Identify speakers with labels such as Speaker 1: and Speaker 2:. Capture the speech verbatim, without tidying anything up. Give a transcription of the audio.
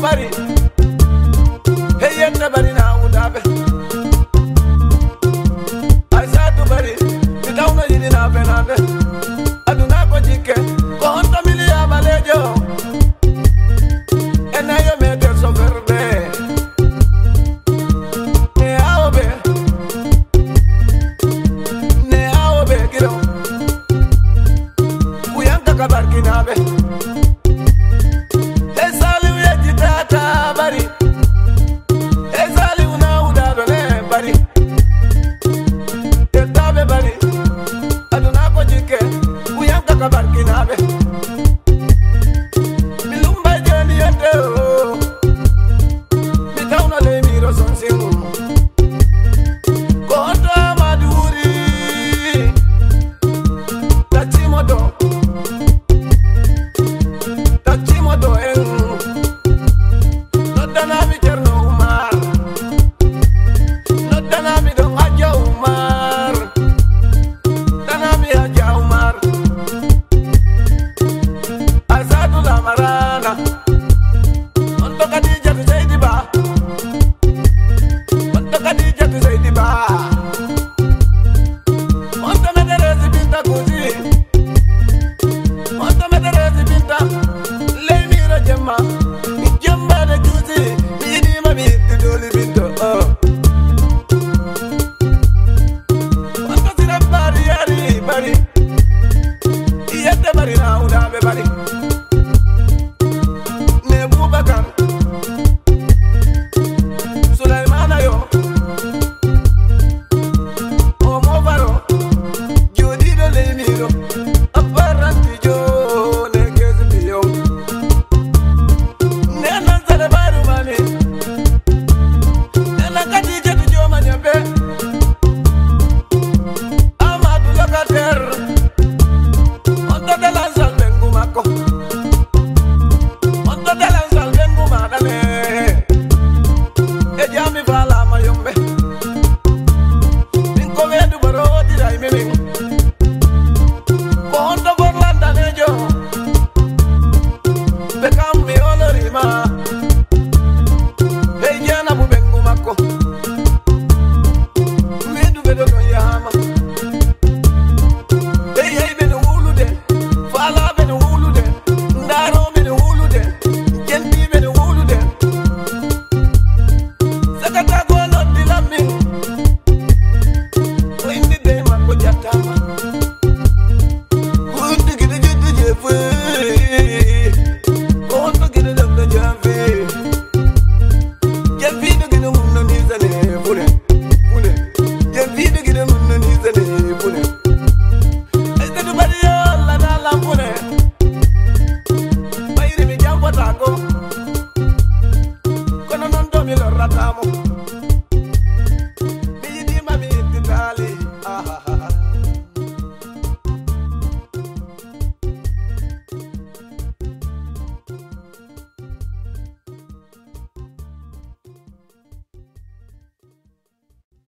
Speaker 1: bari hey yenda bari na udabe Aisatu bari bitauna yini na benade aduna ko jike ko honta milia balejo ena yo me ter so verde ne aobe ne aobe kiro kuyanka kabarkinabe esali uye jitata bari esali una udabe ne bari etabe bari aduna ko jike kuyanka kabarkinabe milumba jeni yete o mitauna le miro sonsingu konta maduri tachimoto tachimoto en notana mi cerno umar notana mi don aja umar notana mi aja umar Aisatu la marana onto kadija tu zaidi ba onto kadija tu zaidi ba onto mederezi binta kuzi onto mederezi binta le miro jemma mi jemma de kuzi mi di ma mi ti doli binto oh onto sira bari yari bari iyete bari na udabe bari ne Bubakar Sulaimana yo Omo Baro Jodi do le miro Aparanti jo ne kezbi yo ne nanzale baru mani ne nakadija tu jo manyabe Amadu Lokater Onto de lanzal bengu mako Onto de lanzal bengu madane E jami vala mayombe Minko vedu baro dirai miming Ko onto borlanda nejo Bekam mi olorima